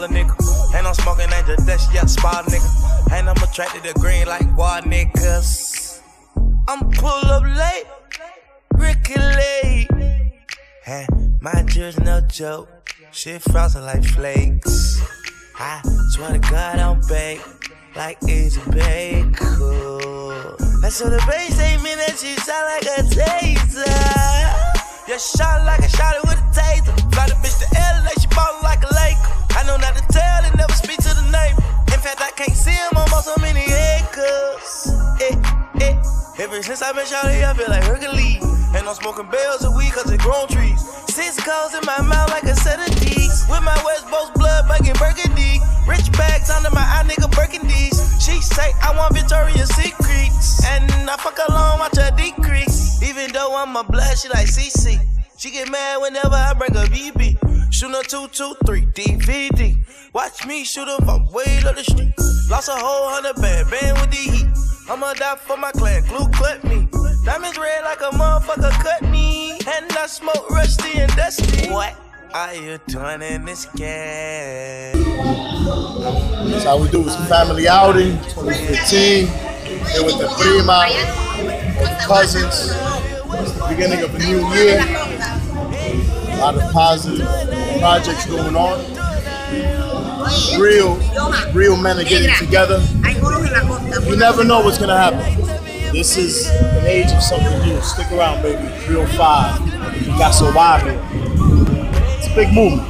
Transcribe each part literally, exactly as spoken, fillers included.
a nigga. Ain't no smoking, ain't just dust, yeah, spot nigga. Ain't I'm attracted to green like wild niggas. I'm pull up late, Ricky late. Hey, my jury's no joke. Shit frosted like flakes. I swear to God I'm baked like Easy Bake. And so the bass ain't mean that she sound like a taser. Yeah, shot like I shot it with a taser. Fly the bitch to L A, she ballin' like a lake. I know not to tell and never speak to the neighbor. In fact, I can't see him on so many acres. Eh, eh. Ever since I met Shawty, I feel like Hercules. Ain't no smoking bells of weed cause it grown trees. Six calls in my mouth like a set of D's. With my West Coast blood bugging burgundy. Rich bags under my eye nigga Birkindys. She say I want Victoria's Secrets. And I fuck alone, watch her decrease. Even though I'm a blood, she like C C. She get mad whenever I bring a B B. Shoot a two two three D V D. Watch me shoot him from way up the street. Lost a whole hundred band, band with the heat. I'ma die for my clan, glue cut me. Diamonds red like a motherfucker cut me. And I smoke rusty and dusty. What are you doing in this game? That's how we do it. Some family outing, twenty fifteen. Here with the prima, with the cousins. It's the beginning of a new year. A lot of positive projects going on. Real, real men are getting together. You never know what's gonna happen. This is an age of something new. Stick around, baby. three oh five. We got so wild here. It's a big movement.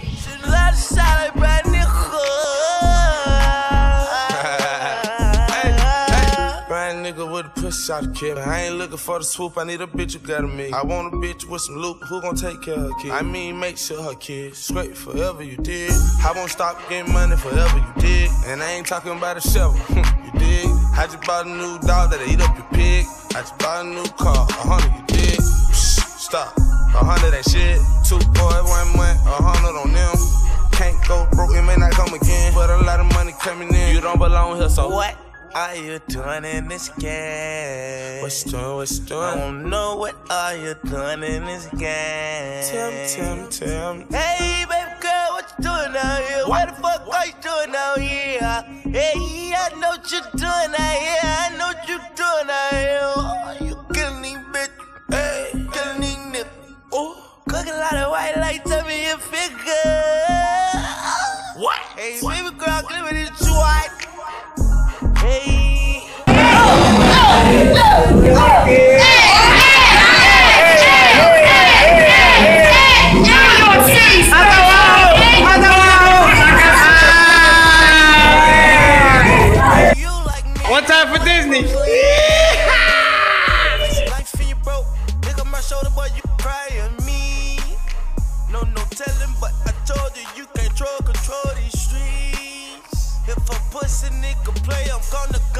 Nigga with a push out the kid. I ain't looking for the swoop, I need a bitch who got a me. I want a bitch with some loop, who gon' take care of her kid? I mean, make sure her kids straight forever you did. I won't stop getting money forever you did. And I ain't talking about a shovel, you dig? I just bought a new dog that'll eat up your pig. I just bought a new car, a hundred you dig. Psh, stop, a hundred ain't shit. Two boys, one month, a hundred on them. Can't go broke, it may not come again. But a lot of money coming in, you don't belong here, so what are you doing in this game? What's doing, what's doing? I don't know what are you doing in this game. Tell me, tell me, tell me. Hey, baby girl, what you doing out here? What the fuck are you doing out here? Hey, I know what you're doing out here. I know what you're doing out here. Oh, you killing these bitch. Hey, killing these niggas. Ooh, cook a lot of white lights, tell me your figure. What? Hey, baby girl, give me this white. Hey. One time for Disney. Life in you broke, look on my shoulder, boy, you cry on me. No, no telling, but I told you you can't control, control these streets. If a pussy nigga play, I'm gonna